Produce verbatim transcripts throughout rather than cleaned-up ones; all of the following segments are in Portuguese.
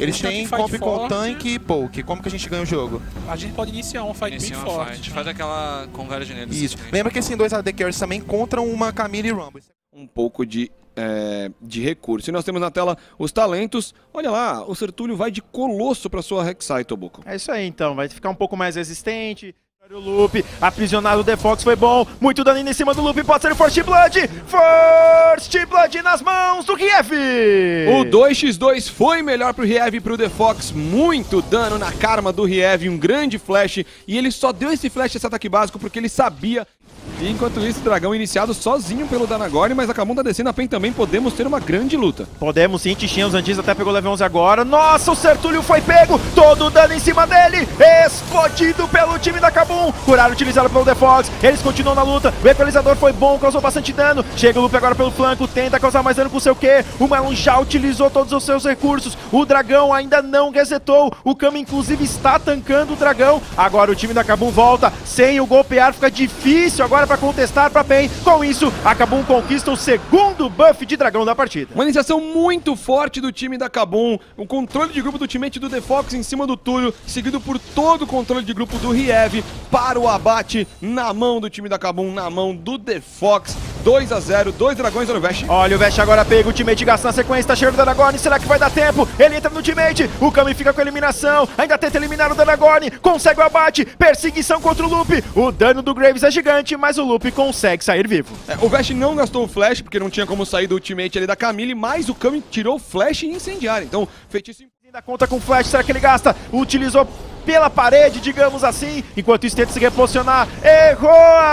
Eles têm comp com tanque e poke. Como que a gente ganha o jogo? A gente pode iniciar um fight Inicia bem uma forte. fight, faz aquela converge neles. Isso. Lembra que esses dois A D Carries também encontram uma Camille e Rumble. Um pouco de, é, de recurso. E nós temos na tela os talentos. Olha lá, o Sertúlio vai de Colosso para sua Rek'Sai, Tobuco. É isso aí, então. Vai ficar um pouco mais resistente. O loop, aprisionado o The Fox foi bom. Muito dano em cima do loop, pode ser o First Blood. First Blood nas mãos do Riev. O dois contra dois foi melhor pro Riev e pro The Fox. Muito dano na karma do Riev, um grande flash. E ele só deu esse flash, esse ataque básico, porque ele sabia. E enquanto isso, o dragão iniciado sozinho pelo Danagorn, mas a Kabum tá descendo a Pen também, podemos ter uma grande luta. Podemos sim, Tichinha, os Antis até pegou level onze agora. Nossa, o Sertúlio foi pego, todo o dano em cima dele, explodido pelo time da Kabum. Curar utilizado pelo The Fox, eles continuam na luta, o equalizador foi bom, causou bastante dano. Chega o Loop agora pelo flanco, tenta causar mais dano com o seu Q. O Marlon já utilizou todos os seus recursos, o dragão ainda não resetou. O Kami inclusive está tancando o dragão. Agora o time da Kabum volta, sem o golpear fica difícil agora para contestar para Pen. Com isso, a Kabum conquista o segundo buff de dragão da partida. Uma iniciação muito forte do time da Kabum, o controle de grupo do teammate do The Fox em cima do Túlio, seguido por todo o controle de grupo do Riev, para o abate na mão do time da Kabum, na mão do The Fox. dois a zero, dois dragões no Vest. Olha o Vest agora pega, o teammate gasta na sequência, tá chegando o Danagorn, será que vai dar tempo? Ele entra no teammate, o Kami fica com a eliminação, ainda tenta eliminar o Danagorn, consegue o abate, perseguição contra o Loop, o dano do Graves é gigante, mas o Loop consegue sair vivo. É, o Vest não gastou o flash, porque não tinha como sair do ultimate ali da Camille, mas o Kami tirou o flash e incendiário, então feitiço... Ainda conta com flash, será que ele gasta? Utilizou pela parede, digamos assim, enquanto isso tenta se reposicionar, errou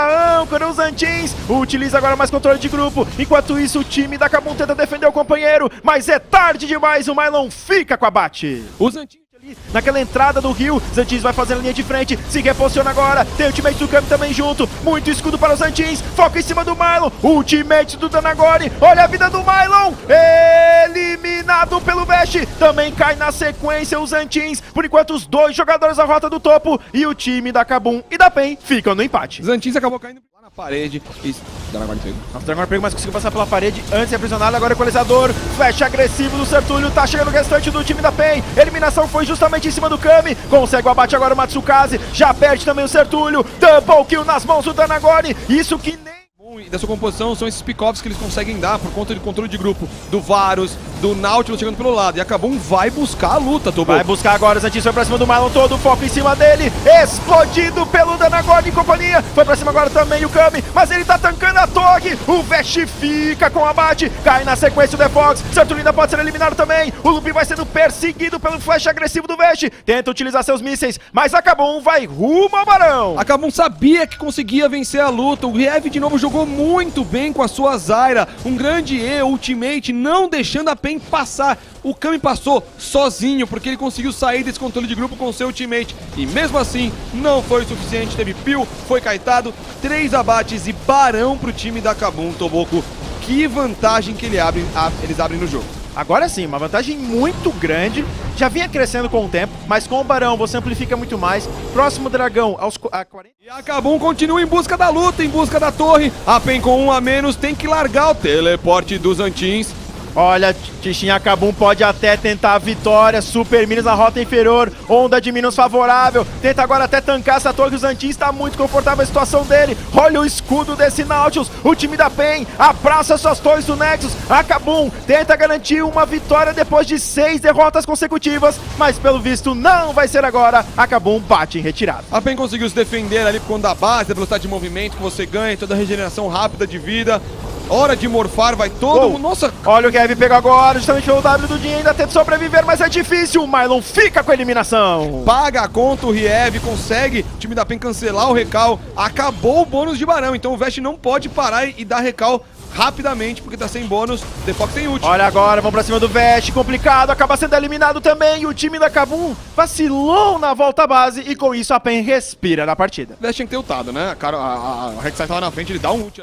a âncora, os Antins, utiliza agora mais controle de grupo, enquanto isso o time da Kabum tenta defender o companheiro, mas é tarde demais, o Mylon fica com abate. Os Antins naquela entrada do rio, Zantins vai fazendo linha de frente, se reposiciona agora, tem o teammate do Kami também junto, muito escudo para os Zantins, foca em cima do Mylon, o teammate do Danagorn, olha a vida do Mylon, eliminado pelo Vest, também cai na sequência os Zantins, por enquanto os dois jogadores da rota do topo e o time da Kabum e da Pen ficam no empate. Zantins acabou caindo lá na parede e Danagorn pegou. Nossa, o Danagorn pegou, mas conseguiu passar pela parede antes de aprisionado, agora equalizador, flash agressivo do Sertúlio, tá chegando o restante do time da Pen, eliminação foi justamente em cima do Kami, consegue o abate agora o Matsukaze, já perde também o Sertúlio, double kill nas mãos do Danagorn, isso que nem... E da sua composição são esses pick-offs que eles conseguem dar por conta de controle de grupo do Varus, do Nautilus chegando pelo lado. E a Kabum vai buscar a luta, Tobo. Vai buscar agora, o Zantis foi pra cima do Mylon todo, foco em cima dele, explodido pelo Danagorn e companhia. Foi pra cima agora também o Kami, mas ele tá tancando a torre. O Vest fica com o abate, cai na sequência o The Fox. Sertulina pode ser eliminado também. O Loop vai sendo perseguido pelo flash agressivo do Vest. Tenta utilizar seus mísseis, mas a Kabum vai rumo ao Barão. A Kabum sabia que conseguia vencer a luta. O Riev de novo jogou muito bem com a sua Zyra, um grande E, ultimate, não deixando a Pen passar. O Kami passou sozinho, porque ele conseguiu sair desse controle de grupo com o seu ultimate, e mesmo assim, não foi o suficiente, teve peel, foi caetado, três abates e Barão pro time da Kabum, Toboco. Que vantagem que ele abre, a, eles abrem no jogo. Agora sim, uma vantagem muito grande, já vinha crescendo com o tempo, mas com o Barão você amplifica muito mais. Próximo dragão aos a quarenta... E a Kabum continua em busca da luta, em busca da torre. A Pen com um a menos tem que largar o teleporte dos Antins. Olha, Tichinha, Kabum pode até tentar a vitória, Super Minos na rota inferior, onda de Minos favorável, tenta agora até tancar essa torre, o Zantin está muito confortável a situação dele, olha o escudo desse Nautilus, o time da Pen abraça suas torres do Nexus, a Kabum tenta garantir uma vitória depois de seis derrotas consecutivas, mas pelo visto não vai ser agora, a Kabum bate em retirada. A Pen conseguiu se defender ali por conta da base, da velocidade de movimento que você ganha, toda a regeneração rápida de vida. Hora de morfar, vai todo oh, mundo. Nossa! Olha o Gav pegou agora, justamente pelo W do Din, ainda tenta sobreviver, mas é difícil. O Mylon fica com a eliminação. Paga a conta o Riev, consegue o time da Pen cancelar o recal. Acabou o bônus de Barão, então o Vest não pode parar e dar recal rapidamente, porque tá sem bônus. The Fox tem ult. Olha agora, vamos pra cima do Vest, complicado, acaba sendo eliminado também. E o time da Kabum vacilou na volta à base e com isso a Pen respira na partida. O Vest tinha que ter ultado, né? Cara, a, a, a Rek'Sai tava na frente, ele dá um ult ali.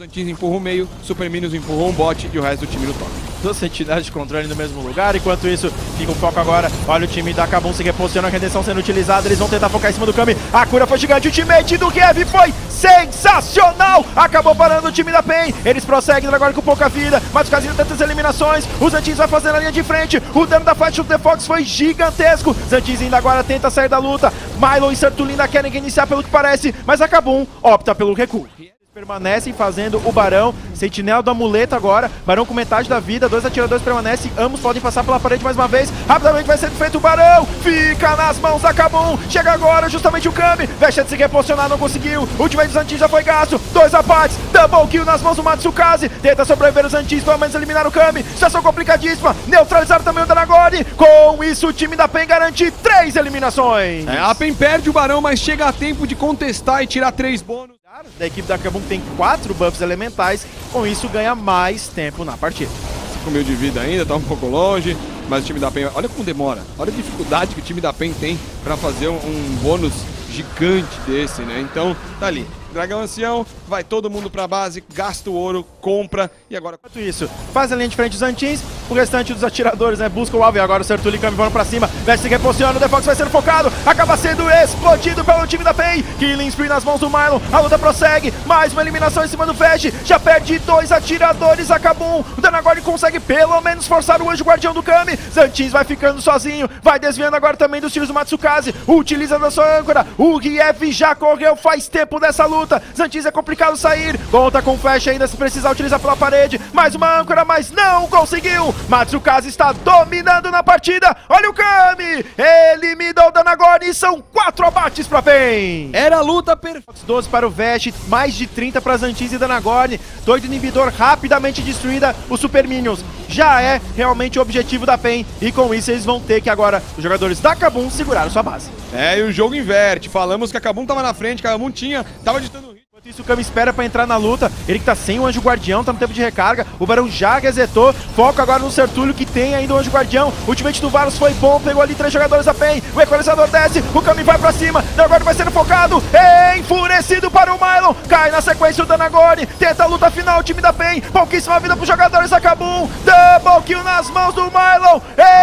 Zantiz empurra o meio, Super Minions empurrou um bot e o resto do time no top. Duas sentinelas de controle no mesmo lugar, enquanto isso fica o foco agora, olha o time da Kabum se reposicionando, a redenção sendo utilizada, eles vão tentar focar em cima do Kami, a cura foi gigante, o teammate do Kiev foi sensacional, acabou parando o time da PEN, eles prosseguem agora com pouca vida, mas o Casinho tenta as eliminações, o Zantiz vai fazendo a linha de frente, o dano da Fight do The Fox foi gigantesco, Zantiz ainda agora tenta sair da luta, Milo e Sertulin ainda querem iniciar pelo que parece, mas a Kabum opta pelo recuo. Permanecem fazendo o Barão, sentinela do amuleto agora, Barão com metade da vida, dois atiradores permanecem, ambos podem passar pela parede mais uma vez, rapidamente vai ser feito o Barão, fica nas mãos da Kabum, chega agora justamente o Kami, Vexa de se reposicionar, não conseguiu, o ultimate do Zantiz já foi gasto, dois abates, double kill nas mãos do Matsukaze, tenta sobreviver o Zantiz, pelo menos eliminar o Kami, situação complicadíssima, neutralizaram também o Danagorn, com isso o time da PEN garante três eliminações. É, a PEN perde o Barão, mas chega a tempo de contestar e tirar três bônus. Da equipe da Kabum tem quatro buffs elementais, com isso ganha mais tempo na partida. cinco mil de vida ainda, tá um pouco longe, mas o time da PEN, olha como demora, olha a dificuldade que o time da PEN tem pra fazer um, um bônus gigante desse, né? Então, tá ali. Dragão Ancião, vai todo mundo pra base, gasta o ouro, compra e agora... Enquanto isso, faz a linha de frente dos Zantiz, o restante dos atiradores, né, busca o alvo e agora o Sertulin e Kami vão pra cima, Vexa se reposiciona, o The Fox vai sendo focado, acaba sendo explodido pelo time da PEN, Killing Spree nas mãos do Mylon, a luta prossegue, mais uma eliminação em cima do Flash, já perde dois atiradores a Kabum, o Danagorn consegue pelo menos forçar o anjo guardião do Kami, Zantiz vai ficando sozinho, vai desviando agora também dos tiros do Matsukaze, utiliza a sua âncora, o Rief já correu faz tempo dessa luta, Zantiz é complicado sair, conta com Flash ainda se precisar utilizar pela parede, mais uma âncora, mas não conseguiu, Matsukaze está dominando na partida, olha o Kami, eliminou o Danagorn e são quatro abates pra PEN. Era a luta perfeita. doze para o Vesh, mais de trinta para Zantiz e Danagorn, doido inibidor rapidamente destruída, os Super Minions já é realmente o objetivo da PEN e com isso eles vão ter que agora, os jogadores da Kabum, segurar a sua base. É, e o jogo inverte, falamos que a Kabum tava na frente, que a Kabum tinha, tava ditando o ritmo. Enquanto isso o Kami espera pra entrar na luta, ele que tá sem o Anjo Guardião, tá no tempo de recarga, o Barão já resetou, foca agora no Sertulio que tem ainda o Anjo Guardião, o ultimate do Varus foi bom, pegou ali três jogadores da PEN, o equalizador desce, o Kami vai pra cima, Danagorn vai sendo focado, enfurecido para o Mylon, cai na sequência o Danagorn, tenta a luta final, o time da PEN, pouquíssima vida pros jogadores da Kabum, double kill nas mãos do Mylon,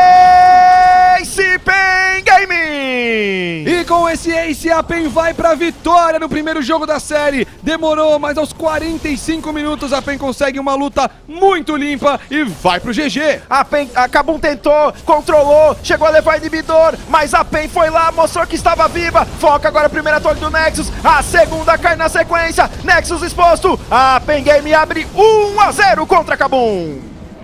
Ace PEN Gaming! E com esse Ace a PEN vai pra vitória no primeiro jogo da série. Demorou, mas aos quarenta e cinco minutos a PEN consegue uma luta muito limpa e vai pro G G. A PEN, a Kabum tentou, controlou, chegou a levar inibidor, mas a PEN foi lá, mostrou que estava viva. Foca agora a primeira torre do Nexus, a segunda cai na sequência, Nexus exposto, a PEN Game abre um a zero contra a Kabum.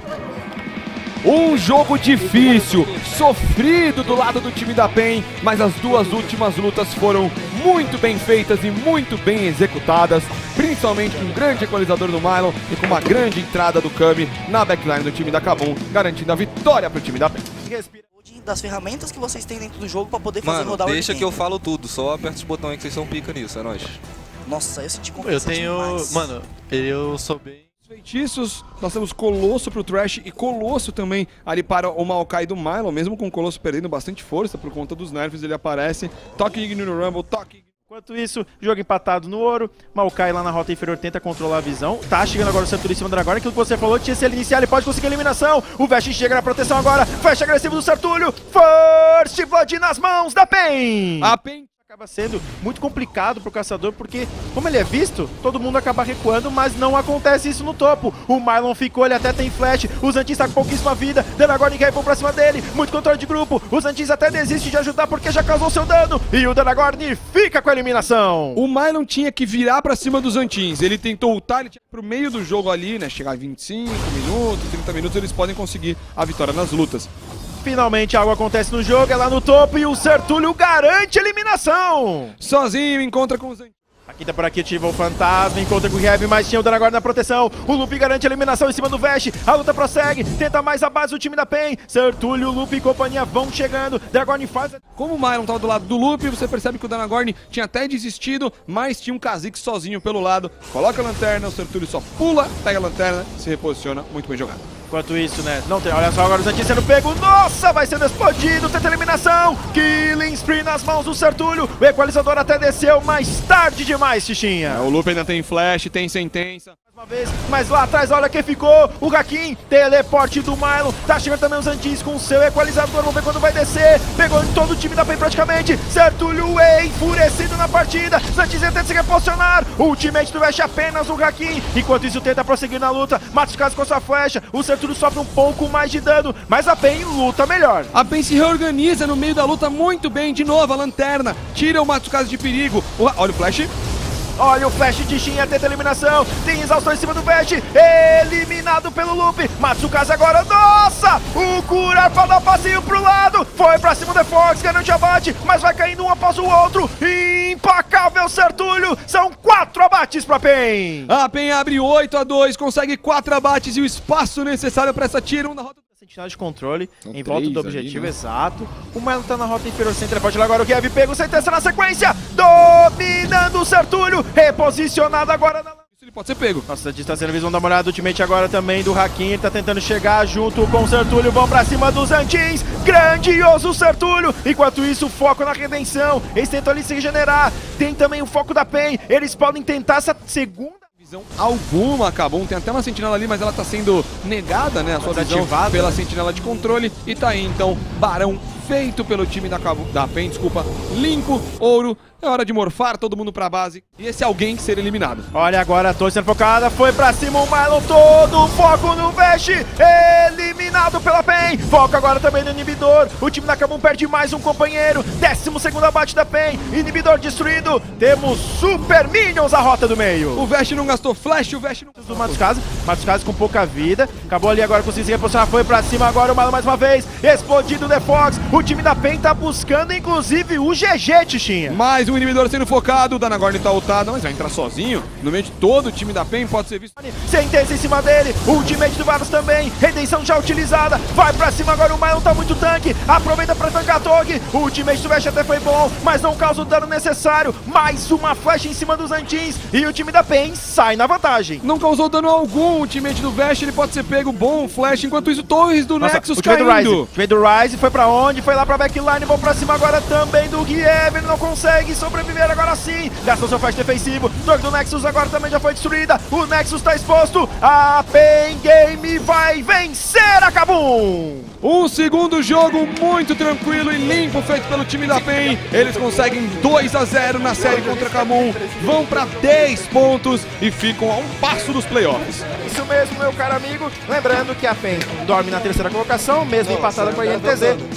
Um jogo difícil, sofrido do lado do time da PEN, mas as duas últimas lutas foram muito bem feitas e muito bem executadas, principalmente com um grande equalizador do Mylon e com uma grande entrada do Kami na backline do time da Kabum, garantindo a vitória para o time da PEN. Das ferramentas que vocês têm dentro do jogo para poder fazer Mano, rodar o deixa que eu falo tudo, só aperta os botões aí que vocês são pica nisso, é nóis. Nossa, eu senti confiança Eu tenho... demais. Mano, eu sou bem... Feitiços, nós temos Colosso pro Thresh e Colosso também ali para o Maokai do Mylon, mesmo com o Colosso perdendo bastante força por conta dos nerfs, ele aparece, toque Igni no Rumble, toque... Enquanto isso, jogo empatado no ouro, Maokai lá na rota inferior tenta controlar a visão, tá chegando agora o Sertulin em cima do Dragão, aquilo que você falou, tinha se ele iniciar, ele pode conseguir a eliminação, o Vesh chega na proteção agora, flash agressivo do Sertulio, First Blood nas mãos da PEN! A PEN Acaba sendo muito complicado pro caçador, porque como ele é visto, todo mundo acaba recuando, mas não acontece isso no topo. O Mylon ficou, ele até tem flash, o Zantiz tá com pouquíssima vida, Danagorn quer ir pra cima dele, muito controle de grupo, o Zantiz até desiste de ajudar porque já causou seu dano, e o Danagorn fica com a eliminação. O Mylon tinha que virar pra cima dos Zantiz, ele tentou ultar, ele tinha pro meio do jogo ali, né, chegar a vinte e cinco minutos, trinta minutos, eles podem conseguir a vitória nas lutas. Finalmente algo acontece no jogo, é lá no topo e o Sertulio garante a eliminação. Sozinho, encontra com os Zantiz. Aqui tá por aqui, ativa o Fantasma, encontra com o Heavy, mas tinha o Danagorn na proteção. O Loop garante a eliminação em cima do Vesh. A luta prossegue, tenta mais a base do time da PEN. Sertulio, Loop e companhia vão chegando. Danagorn faz... Como o Mylon tava do lado do Loop, você percebe que o Danagorn tinha até desistido, mas tinha um Kha'Zix sozinho pelo lado. Coloca a lanterna, o Sertulio só pula, pega a lanterna, se reposiciona, muito bem jogado. Enquanto isso, né, não tem, olha só agora o Zantiz sendo pego, nossa, vai sendo explodido, tenta eliminação, Killing Spree nas mãos do Sertulio, o equalizador até desceu, mais tarde demais, Xixinha. É, o Loop ainda tem flash, tem sentença. Uma vez, mas lá atrás, olha quem ficou, o Hakim, teleporte do Mylon, tá chegando também os Antis com o seu equalizador, vamos ver quando vai descer, pegou em todo o time da P E M praticamente, Sertúlio é enfurecido na partida, Zantis tenta se reposicionar, ultimate do Vest apenas o Hakim, enquanto isso tenta prosseguir na luta, Matsukaze com sua flecha, o Sertúlio sofre um pouco mais de dano, mas a P E M luta melhor. A P E M se reorganiza no meio da luta muito bem, de novo a lanterna, tira o Matsukaze de perigo, o... olha o flash. Olha o flash de Shin, tenta a eliminação, tem exaustão em cima do Vest, eliminado pelo Loop, Matsukaze agora, nossa, o curar pra dar passeio pro lado, foi pra cima do The Fox, garante abate, mas vai caindo um após o outro, impacável Sertúlio, são quatro abates pra P E M. A P E M abre oito a dois, consegue quatro abates e o espaço necessário pra essa tira um na rota. Sentinela de controle, São em volta do três ali, objetivo, né? exato. O Mylon tá na rota inferior sem teleporte lá agora, o Kiev pega o sentença na sequência, dominando o Sertúlio, reposicionado agora na... Isso ele pode ser pego. Nossa, a gente tá sendo visão da morada, ultimate agora também do Hakim, ele tá tentando chegar junto com o Sertúlio, vão pra cima dos Antins, grandioso Sertúlio, enquanto isso, foco na redenção, eles tentam ali se regenerar, tem também o foco da P E M, eles podem tentar essa segunda Visão alguma, acabou. Tem até uma sentinela ali, mas ela tá sendo negada, né? A sua visão Desativada. pela sentinela de controle. E tá aí, então, Barão feito pelo time da, Cabo, da P E M, desculpa. Limpo, ouro. É hora de morfar todo mundo pra base. E esse alguém ser eliminado. Olha agora a torre sendo focada, foi pra cima o Mylon, todo foco no Vest, eliminado pela P E M, foca agora também no inibidor, o time da Kabum perde mais um companheiro, décimo segundo abate da P E M, inibidor destruído, temos Super Minions à rota do meio. O Vest não gastou flash, o Vest não... Do Matsukaze, Matsukaze com pouca vida, acabou ali agora com o se reposicionar, foi pra cima agora o Mylon mais uma vez, explodido o The Fox, o time da P E M tá buscando inclusive o G G, Tichinha. Mais um inibidor sendo focado, o Danagorn tá ultado, mas vai entrar sozinho, no meio de todo o time da P E M, pode ser visto. Sentença em cima dele, ultimate do Varus também, redenção já utilizada, vai pra cima agora, o Mylon tá muito tanque, aproveita pra tancar a Tog, o ultimate do Vest até foi bom, mas não causa o dano necessário, mais uma flecha em cima dos Antins, e o time da P E M sai na vantagem. Não causou dano algum, o ultimate do Vest, ele pode ser pego, bom flash, enquanto isso, torres do Nossa, Nexus o time do Ryze, caindo. o time do Ryze foi pra onde? Foi lá pra backline, vão pra cima agora também do Kiev, ele não consegue sobreviver agora sim, gastou seu flash defensivo, torre do Nexus agora também já foi destruída, o Nexus tá exposto, a P E M Game vai vencer a Kabum! Um segundo jogo muito tranquilo e limpo feito pelo time da P E M. Eles conseguem dois a zero na série contra a Kabum, vão para dez pontos e ficam a um passo dos playoffs. Isso mesmo, meu caro amigo. Lembrando que a P E M dorme na terceira colocação, mesmo empatada com a I N T Z.